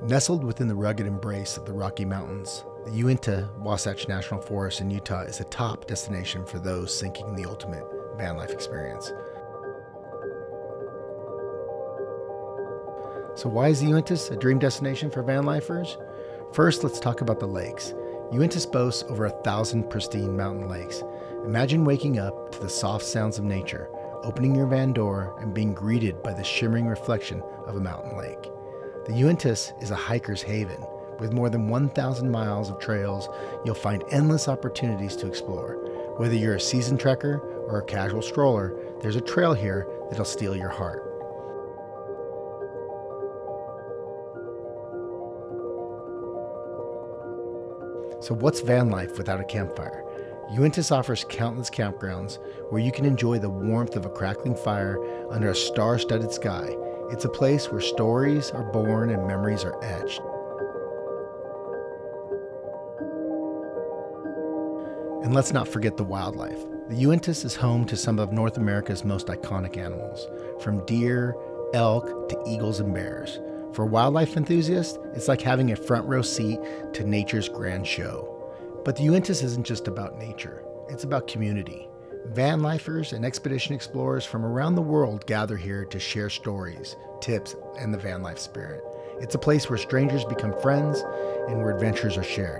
Nestled within the rugged embrace of the Rocky Mountains, the Uinta-Wasatch National Forest in Utah is a top destination for those seeking the ultimate van life experience. So why is the Uintas a dream destination for van lifers? First, let's talk about the lakes. Uintas boasts over 1,000 pristine mountain lakes. Imagine waking up to the soft sounds of nature, opening your van door, and being greeted by the shimmering reflection of a mountain lake. The Uintas is a hiker's haven. With more than 1,000 miles of trails, you'll find endless opportunities to explore. Whether you're a seasoned trekker or a casual stroller, there's a trail here that'll steal your heart. So what's van life without a campfire? Uintas offers countless campgrounds where you can enjoy the warmth of a crackling fire under a star-studded sky. It's a place where stories are born and memories are etched. And let's not forget the wildlife. The Uintas is home to some of North America's most iconic animals, from deer, elk, to eagles and bears. For wildlife enthusiasts, it's like having a front row seat to nature's grand show. But the Uintas isn't just about nature, it's about community. Van lifers and expedition explorers from around the world gather here to share stories, tips, and the van life spirit. It's a place where strangers become friends and where adventures are shared.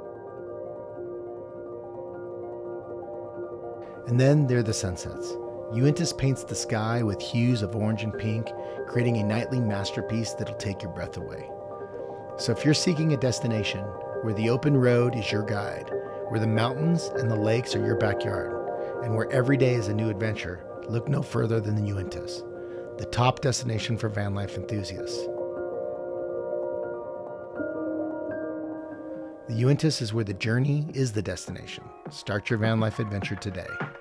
And then there are the sunsets. Uintas paints the sky with hues of orange and pink, creating a nightly masterpiece that'll take your breath away. So if you're seeking a destination where the open road is your guide, where the mountains and the lakes are your backyard, and where every day is a new adventure, look no further than the Uintas, the top destination for van life enthusiasts. The Uintas is where the journey is the destination. Start your van life adventure today.